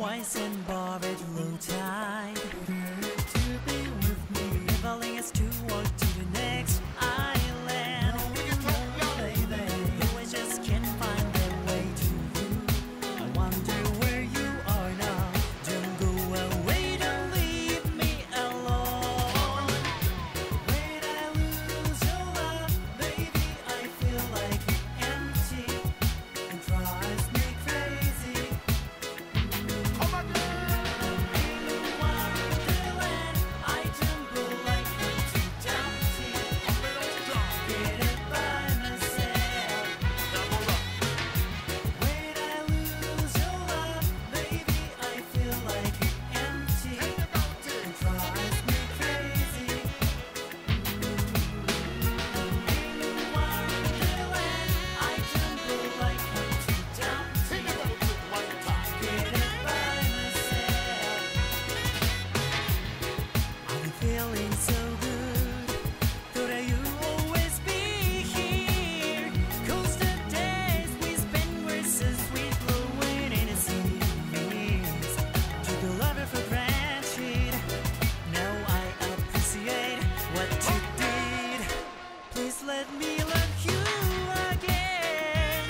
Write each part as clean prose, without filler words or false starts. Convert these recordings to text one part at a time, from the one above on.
wise and borrowed low tide. To be with me, traveling us to walk to the next island. Oh, baby, I just can't find their way to you. I wonder where you are now. Don't go away, don't leave me alone. When I lose your love, baby, I feel like empty. It drives me crazy. Feeling so good, thought that you always be here. 'Cause the days we spent were so sweet, flowing in the seas. Took the lover for granted, now I appreciate what you did. Please let me love you again.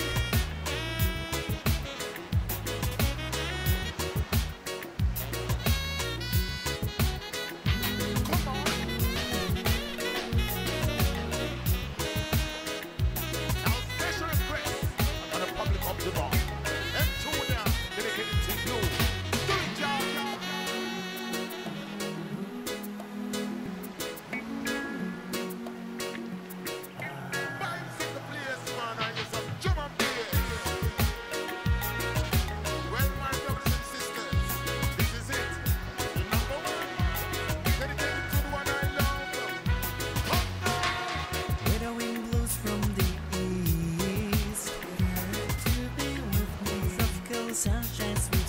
Sunshine sweet.